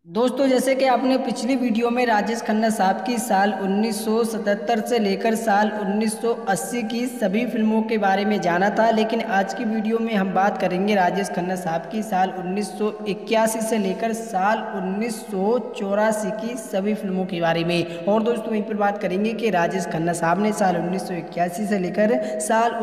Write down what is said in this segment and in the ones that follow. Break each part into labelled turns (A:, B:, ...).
A: दोस्तों, जैसे कि आपने पिछली वीडियो में राजेश खन्ना साहब की साल 1977 से लेकर साल 1980 की सभी फिल्मों के बारे में जाना था, लेकिन आज की वीडियो में हम बात करेंगे राजेश खन्ना साहब की साल 1981 से लेकर साल 1984 की सभी फिल्मों के बारे में। और दोस्तों, वहीं पर बात करेंगे कि राजेश खन्ना साहब ने साल 1981 से लेकर साल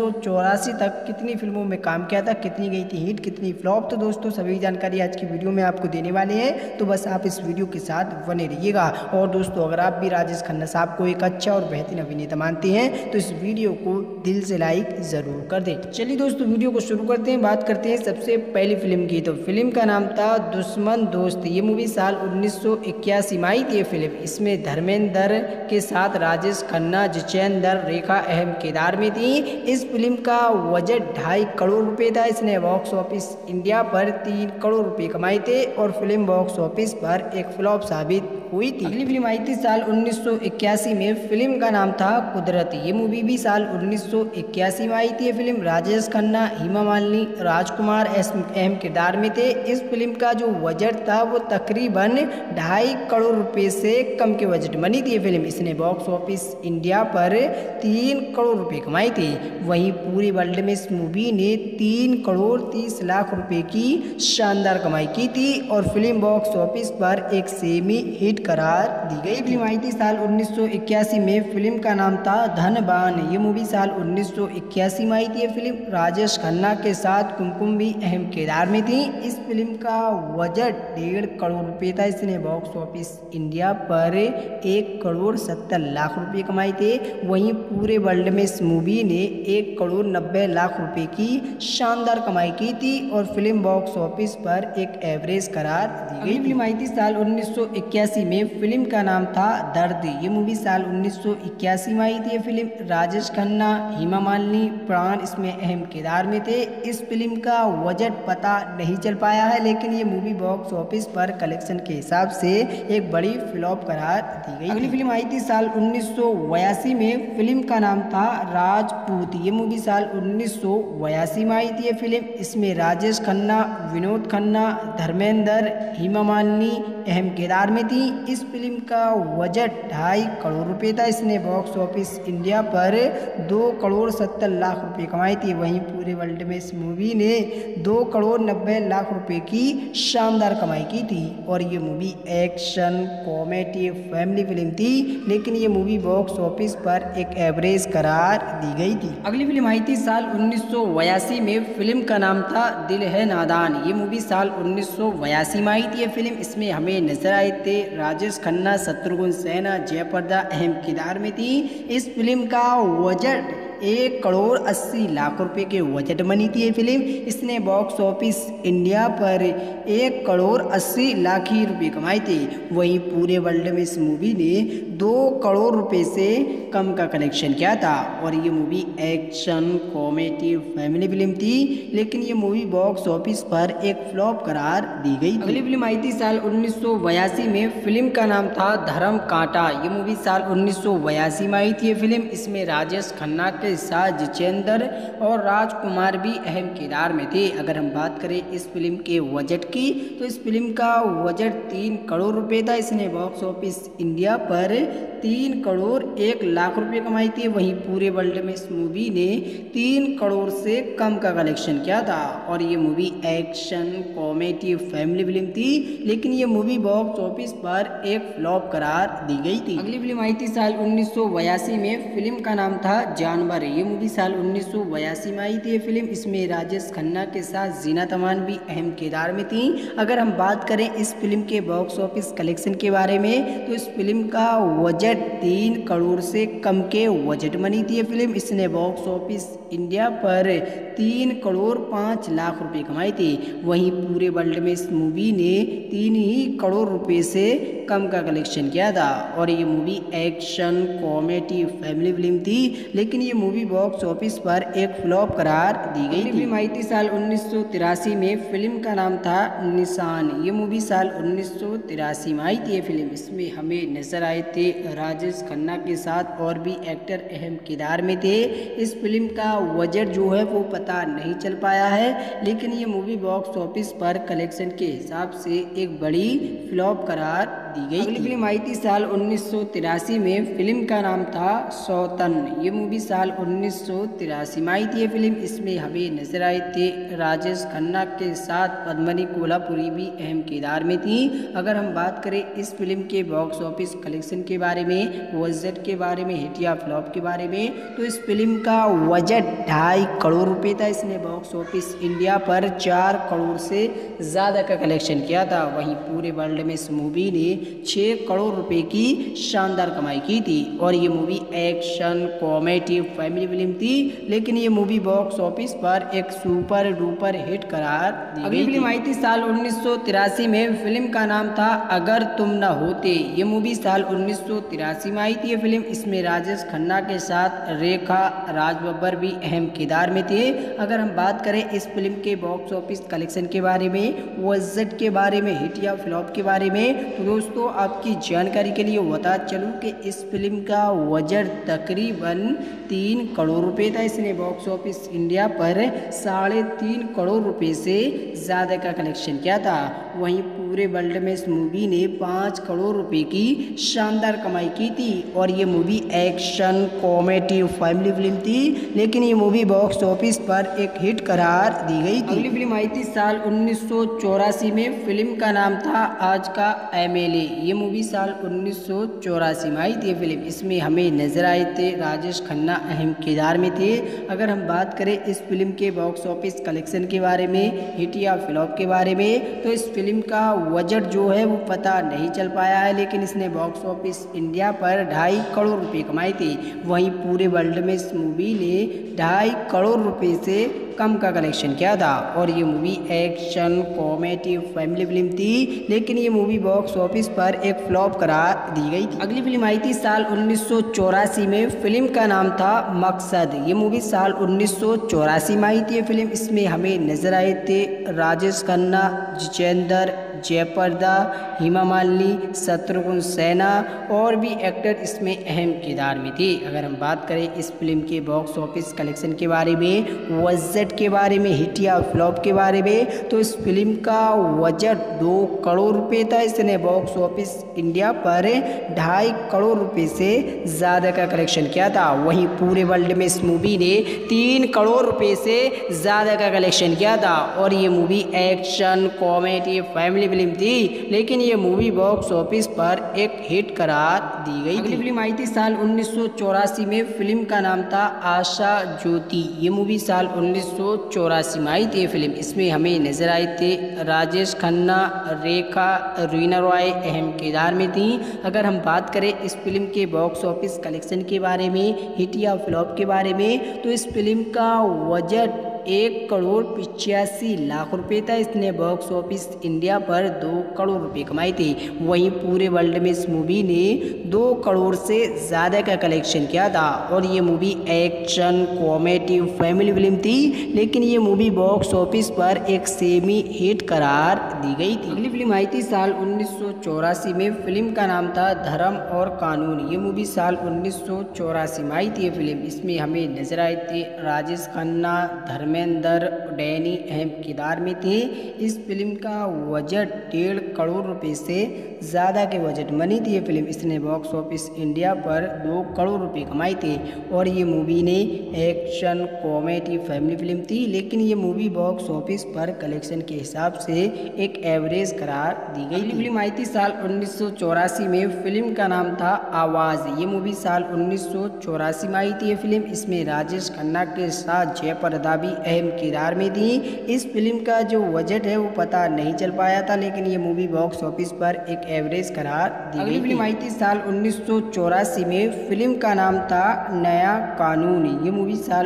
A: 1984 तक कितनी फिल्मों में काम किया था, कितनी गई थी हिट, कितनी फ्लॉप। तो दोस्तों, सभी जानकारी आज की वीडियो में आपको देने वाले हैं, तो बस आप इस वीडियो के साथ बने रहिएगा। और दोस्तों, अगर आप भी राजेश खन्ना साहब को एक अच्छा और बेहतरीन अभिनेता मानते हैं तो इस वीडियो को दिल से लाइक जरूर कर दें। चलिए दोस्तों, वीडियो को शुरू करते हैं। बात करते हैं सबसे पहली फिल्म की। तो फिल्म का नाम था दुश्मन दोस्त। ये मूवी साल 1981 में आई थी। ये फिल्म, इसमें धर्मेंद्र के साथ राजेश खन्ना, जितेंद्र, रेखा अहम किरदार में थी। इस फिल्म का बजट 2.5 करोड़ रुपए था। इसने बॉक्स ऑफिस इंडिया पर 3 करोड़ रुपए कमाए थे और फिल्म बॉक्स ऑफिस पर एक फ्लॉप साबित हुई थी। अगली फिल्म आई थी साल 1981 में। फिल्म का नाम था कुदरत। ये मूवी भी साल 1981 में आई थी। ये फिल्म राजेश खन्ना, हेमा मालिनी, राजकुमार अहम किरदार में थे। इस फिल्म का जो बजट था वो तकरीबन 2.5 करोड़ रुपए से कम के बजट बनी थी। ये फिल्म, इसने बॉक्स ऑफिस इंडिया पर 3 करोड़ रुपए कमाए थे। वहीं पूरे वर्ल्ड में इस मूवी ने 3 करोड़ 30 लाख रुपए की शानदार कमाई की थी और फिल्म बॉक्स ऑफिस पर एक सेमी हिट करार दी गई। फिल्म आई थी साल 1981 में। फिल्म का नाम था धनबान। ये मूवी साल 1981 में आई थी। ये फिल्म राजेश खन्ना के साथ कुमकुम भी अहम किरदार में थी। इस फिल्म का बजट 1.5 करोड़ रुपए था। इसने बॉक्स ऑफिस इंडिया पर 1 करोड़ 70 लाख रुपए कमाए थे। वहीं पूरे वर्ल्ड में इस मूवी ने 1 करोड़ 90 लाख रुपए की शानदार कमाई की थी और फिल्म बॉक्स ऑफिस पर एक एवरेज करार दी गई। फिल्म आई थी साल 1981 में। फिल्म का नाम था दर्द। ये मूवी साल 1981 में आई थी। ये फिल्म राजेश खन्ना, हेमा मालिनी, प्राण इसमें अहम किरदार में थे। इस फिल्म का बजट पता नहीं चल पाया है, लेकिन ये मूवी बॉक्स ऑफिस पर कलेक्शन के हिसाब से एक बड़ी फ्लॉप करार दी गई। अगली फिल्म आई थी साल 1982 में। फिल्म का नाम था राजपूत। ये मूवी साल 1982 में आई थी। ये फिल्म, इसमें राजेश खन्ना, विनोद खन्ना, धर्मेंद्र, हेमा मालिनी अहम किरदार में थी। इस फिल्म का बजट 2.5 करोड़ रुपए था। इसने बॉक्स ऑफिस इंडिया पर 2 करोड़ 70 लाख रुपए कमाए थे। वहीं पूरे वर्ल्ड में इस मूवी ने 2 करोड़ 90 लाख रुपए की शानदार कमाई की थी और ये movie action, comedy, family film थी, लेकिन ये मूवी बॉक्स ऑफिस पर एक एवरेज करार दी गई थी। अगली फिल्म आई थी साल 1982 में। फिल्म का नाम था दिल है नादान। ये मूवी साल 1982 में आई थी। ये फिल्म, इसमें हमें नजर आए थे राजेश खन्ना, शत्रुघ्न सिन्हा, जयप्रदा अहम किरदार में थी। इस फिल्म का बजट 1 करोड़ 80 लाख रुपए के बजट बनी थी। ये फिल्म, इसने बॉक्स ऑफिस इंडिया पर 1 करोड़ 80 लाख ही रुपए कमाए थे। वहीं पूरे वर्ल्ड में इस मूवी ने 2 करोड़ रुपए से कम का कलेक्शन किया था और ये movie action, comedy, family film थी, लेकिन ये मूवी बॉक्स ऑफिस पर एक फ्लॉप करार दी गई। अगली फिल्म आई थी साल 1982 में। फिल्म का नाम था धर्म कांटा। ये मूवी साल 1982 में आई थी। ये फिल्म, इसमें राजेश खन्ना के साथ जितेंद्र और राजकुमार भी अहम किरदार में थे। अगर हम बात करें इस फिल्म के बजट की, तो इस फिल्म का बजट 3 करोड़ रुपए था। इसने बॉक्स ऑफिस इंडिया पर 3 करोड़ 1 लाख रुपए कमाई थी। वहीं पूरे वर्ल्ड में इस मूवी ने 3 करोड़ से कम का कलेक्शन किया था और ये movie action, comedy, family film थी, लेकिन ये मूवी बॉक्स ऑफिस पर एक फ्लॉप करार दी गई थी। अगली फिल्म आई थी साल 1982 में। फिल्म का नाम था जानवर। ये मूवी साल 1982 में आई थी। ये फिल्म, इसमें राजेश खन्ना के साथ जीनत अमान भी अहम किरदार में थी। अगर हम बात करें इस फिल्म के बॉक्स ऑफिस कलेक्शन के बारे में, तो इस फिल्म का बजट 3 करोड़ से कम के बजट बनी थी। ये फिल्म, इसने बॉक्स ऑफिस इंडिया पर 3 करोड़ 5 लाख रुपए कमाए थे। वहीं पूरे वर्ल्ड में इस मूवी ने 3 ही करोड़ रुपए से कम का कलेक्शन किया था और ये movie action comedy family film थी, लेकिन ये मूवी बॉक्स ऑफिस पर एक फ्लॉप करार दी गई थी। फिल्म आई थी साल 1983 में। फिल्म का नाम था निशान। ये मूवी साल 1983 में आई थी ये फिल्म। इसमें हमें नजर आए थे राजेश खन्ना के साथ और भी एक्टर अहम किरदार में थे। इस फिल्म का बजट जो है वो पता नहीं चल पाया है, लेकिन ये मूवी बॉक्स ऑफिस पर कलेक्शन के हिसाब से एक बड़ी फ्लॉप करार दी गई। अगली फिल्म आई थी साल 1983 में। फिल्म का नाम था सौतन। ये मूवी साल 1983 में आई थी ये फिल्म। इसमें हमें नजर आए थे राजेश खन्ना के साथ पद्मिनी कोल्हापुरी भी अहम किरदार में थी। अगर हम बात करें इस फिल्म के बॉक्स ऑफिस कलेक्शन के बारे में, बजट के बारे में, हिट या फ्लॉप के बारे में, तो इस फिल्म का बजट 2.5 करोड़ रुपए था। इसने बॉक्स ऑफिस इंडिया पर 4 करोड़ से ज़्यादा का कलेक्शन किया था। वहीं पूरे वर्ल्ड में इस मूवी ने 6 करोड़ रुपए की शानदार कमाई की थी और ये movie action comedy family film थी, लेकिन ये मूवी बॉक्स ऑफिस पर एक सुपर डुपर हिट करार दी गई। अगली फिल्म आई थी साल 1983 में। फिल्म का नाम था अगर तुम न होते। ये मूवी साल 1983 में आई थी ये फिल्म। इसमें राजेश खन्ना के साथ रेखा राज बब्बर भी अहम किरदार में थे। अगर हम बात करें इस फिल्म के बॉक्स ऑफिस कलेक्शन के बारे में, बजट के बारे में, हिट या फ्लॉप के बारे में, तो दोस्तों आपकी जानकारी के लिए बता चलूं कि इस फिल्म का बजट तकरीबन 3 करोड़ रुपए था। इसने बॉक्स ऑफिस इंडिया पर 3.5 करोड़ रुपए से ज़्यादा का कलेक्शन किया था। वहीं पूरे वर्ल्ड में इस मूवी ने 5 करोड़ रुपए की शानदार कमाई की थी और ये movie action comedy family film थी, लेकिन ये मूवी बॉक्स ऑफिस पर एक हिट करार दी गई थी। अगली फिल्म आई थी साल 1984 में। फिल्म का नाम था आज का एमएलए। ये मूवी साल 1984 में आई थी फिल्म। इसमें हमें नजर आए थे राजेश खन्ना अहम किरदार में थे। अगर हम बात करें इस फिल्म के बॉक्स ऑफिस कलेक्शन के बारे में, हिट या फ्लॉप के बारे में, तो इस फिल्म का बजट जो है वो पता नहीं चल पाया है, लेकिन इसने बॉक्स ऑफिस इंडिया पर 2.5 करोड़ रुपए कमाए थे। वहीं पूरे वर्ल्ड में इस मूवी ने 2.5 करोड़ रुपए से कम का कलेक्शन किया था और ये movie action comedy family film थी, लेकिन ये मूवी बॉक्स ऑफिस पर एक फ्लॉप करार दी गई थी। अगली फिल्म आई थी साल 1984 में। फिल्म का नाम था मकसद। ये मूवी साल 1984 में आई थी ये फिल्म। इसमें हमें नजर आए थे राजेश खन्ना, जितेंद्र, जयप्रदा, हेमा मालिनी, शत्रुघ्न सिन्हा और भी एक्टर इसमें अहम किरदार में थे। अगर हम बात करें इस फिल्म के बॉक्स ऑफिस कलेक्शन के बारे में, बजट के बारे में, हिट या फ्लॉप के बारे में, तो इस फिल्म का बजट 2 करोड़ रुपए था। इसने बॉक्स ऑफिस इंडिया पर 2.5 करोड़ रुपए से ज़्यादा का कलेक्शन किया था। वहीं पूरे वर्ल्ड में इस मूवी ने 3 करोड़ रुपए से ज़्यादा का कलेक्शन किया था और ये movie action comedy family film थी, लेकिन ये मूवी बॉक्स ऑफिस पर एक हिट करार दी गई। अगली फिल्म आई थी साल 1984 में। फिल्म का नाम था आशा ज्योति। ये मूवी साल 1984 में आई थी फिल्म। इसमें हमें नजर आए थे राजेश खन्ना, रेखा, रीना रॉय अहम किरदार में थी। अगर हम बात करें इस फिल्म के बॉक्स ऑफिस कलेक्शन के बारे में, हिट या फ्लॉप के बारे में, तो इस फिल्म का बजट 1 करोड़ 85 लाख रुपए था। इसने बॉक्स ऑफिस इंडिया पर 2 करोड़ रुपए कमाए थे। वहीं पूरे वर्ल्ड में इस मूवी ने 2 करोड़ से ज़्यादा का कलेक्शन किया था और ये movie action comedy family film थी, लेकिन ये मूवी बॉक्स ऑफिस पर एक सेमी हिट करार दी गई थी। अगली फिल्म आई थी साल 1984 में। फिल्म का नाम था धर्म और कानून। ये मूवी साल 1984 में आई थी फिल्म। इसमें हमें नजर आए थे राजेश खन्ना, धर्मेंद्र, डैनी अहम किरदार में थे। इस फिल्म का बजट 1.5 करोड़ रुपए से ज़्यादा के बजट बनी थी ये फिल्म। इसने बॉक्स ऑफिस इंडिया पर 2 करोड़ रुपए कमाए थे और ये मूवी ने एक्शन कॉमेडी फैमिली फिल्म थी, लेकिन ये मूवी बॉक्स ऑफिस पर कलेक्शन के हिसाब से एक एवरेज करार दी गई। फिल्म आई थी साल 1984 में। फिल्म का नाम था आवाज़। ये मूवी साल 1984 में आई थी ये फिल्म। इसमें राजेश खन्ना के साथ जयप्रदा भी अहम किरदार में थी। इस फिल्म का जो बजट है वो पता नहीं चल पाया था, लेकिन ये मूवी बॉक्स ऑफिस पर एक एवरेज करार दी गई। अगली फिल्म आई थी साल 1984 में। फिल्म का नाम था नया कानून। ये मूवी साल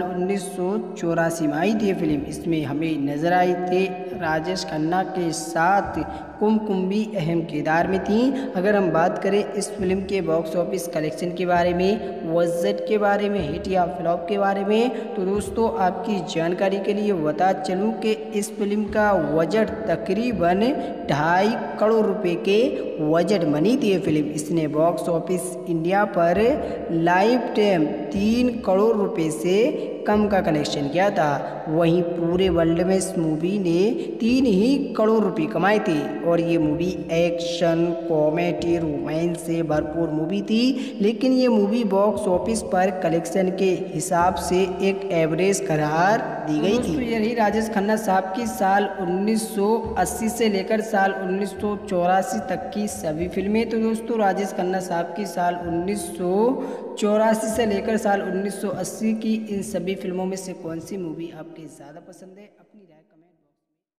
A: 1984 में आई थी फिल्म। इसमें हमें नजर आई थे राजेश खन्ना के साथ कुमकुम भी अहम किरदार में थी। अगर हम बात करें इस फिल्म के बॉक्स ऑफिस कलेक्शन के बारे में, बजट के बारे में, हिट या फ्लॉप के बारे में, तो दोस्तों आपकी जानकारी के लिए बता चलूं कि इस फिल्म का बजट तकरीबन 2.5 करोड़ रुपए के बजट बनी थी ये फिल्म। इसने बॉक्स ऑफिस इंडिया पर लाइफ टाइम 3 करोड़ रुपए से कम का कलेक्शन किया था। वहीं पूरे वर्ल्ड में इस मूवी ने 3 ही करोड़ रुपए कमाए थे और ये मूवी एक्शन, कॉमेडी, रोमांस से भरपूर मूवी थी। लेकिन ये मूवी बॉक्स ऑफिस पर कलेक्शन के हिसाब से एक एवरेज करार दी गई थी। यही राजेश खन्ना साहब की साल 1980 से लेकर साल 1984 तक की सभी फिल्में। तो दोस्तों राजेश खन्ना साहब की साल 1984 से लेकर साल 1980 की इन सभी फिल्मों में से कौन सी मूवी आपके ज़्यादा पसंद है, अपनी राय